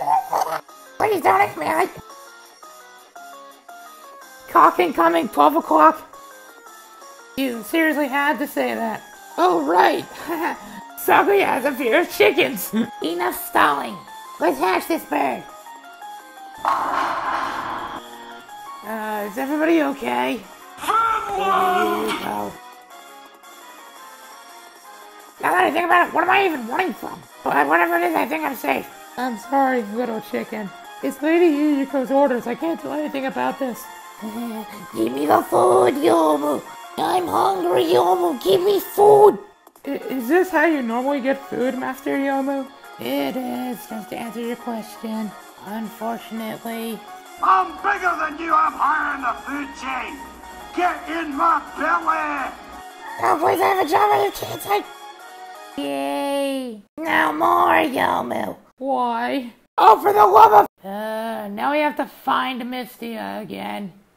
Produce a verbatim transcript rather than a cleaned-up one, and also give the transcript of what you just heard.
Please don't eat me. I... Cock incoming, twelve o'clock. You seriously had to say that. Oh, right. Suckly has a fear of chickens. Enough stalling. Let's hatch this bird. Uh, is everybody okay? Oh. Now that I think about it, what am I even running from? But whatever it is, I think I'm safe. I'm sorry, little chicken. It's Lady Yuyuko's orders. I can't do anything about this. Give me the food, Yomu. I'm hungry, Yomu. Give me food. I is this how you normally get food, Master Yomu? It is, just to answer your question. Unfortunately. I'm bigger than you. I'm higher in the food chain. Get in my belly. Oh, please, I have a job. You can't take. Yay. No more, Yomu. Why? Oh, for the love of... Uh, now we have to find Mistia again.